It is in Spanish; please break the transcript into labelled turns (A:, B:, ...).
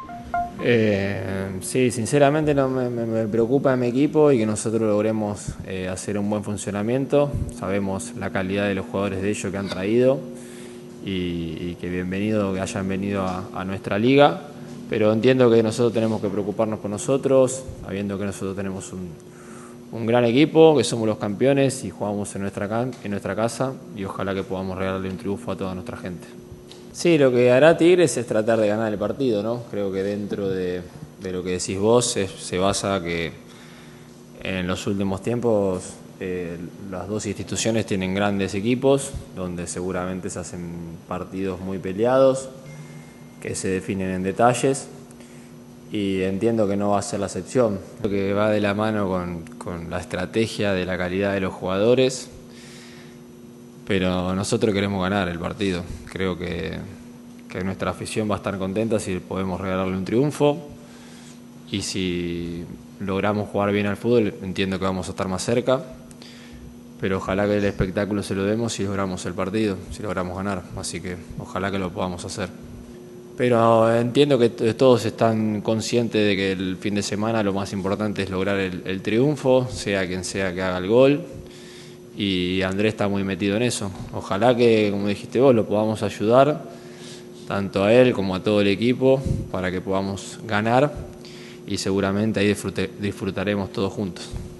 A: Sí, sinceramente no me preocupa mi equipo y que nosotros logremos hacer un buen funcionamiento. Sabemos la calidad de los jugadores de ellos que han traído y que bienvenido que hayan venido a nuestra liga, pero entiendo que nosotros tenemos que preocuparnos por nosotros, sabiendo que nosotros tenemos un gran equipo, que somos los campeones y jugamos en nuestra casa y ojalá que podamos regalarle un triunfo a toda nuestra gente. Sí, lo que hará Tigres es tratar de ganar el partido, ¿no? Creo que dentro de lo que decís vos se basa que en los últimos tiempos las dos instituciones tienen grandes equipos, donde seguramente se hacen partidos muy peleados, que se definen en detalles, y entiendo que no va a ser la excepción. Creo que va de la mano con la estrategia de la calidad de los jugadores, pero nosotros queremos ganar el partido. Creo que nuestra afición va a estar contenta si podemos regalarle un triunfo y si logramos jugar bien al fútbol entiendo que vamos a estar más cerca, pero ojalá que el espectáculo se lo demos si logramos el partido, si logramos ganar, así que ojalá que lo podamos hacer. Pero entiendo que todos están conscientes de que el fin de semana lo más importante es lograr el triunfo, sea quien sea que haga el gol, y Andrés está muy metido en eso. Ojalá que, como dijiste vos, lo podamos ayudar, tanto a él como a todo el equipo, para que podamos ganar y seguramente ahí disfrutaremos todos juntos.